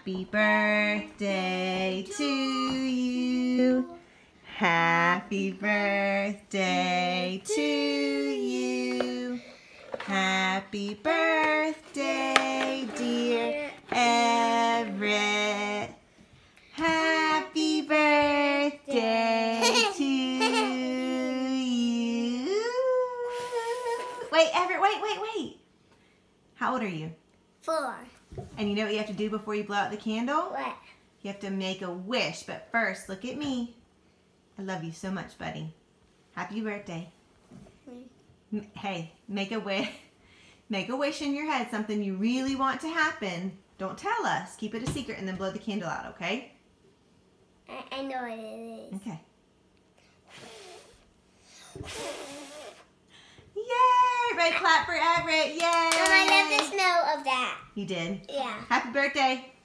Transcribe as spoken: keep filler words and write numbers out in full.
Happy birthday to you. Happy birthday to you. Happy birthday, dear Everett. Happy birthday to you. Wait, Everett, wait, wait, wait. How old are you? Four. And you know what you have to do before you blow out the candle? What? You have to make a wish, but first, look at me. I love you so much, buddy. Happy birthday. Mm. Hey, make a wish. Make a wish in your head, something you really want to happen. Don't tell us. Keep it a secret and then blow the candle out, okay? I, I know what it is. Okay. Yay! Right, clap for Everett. Yay! Mom, I love the smell of that. You did? Yeah. Happy birthday.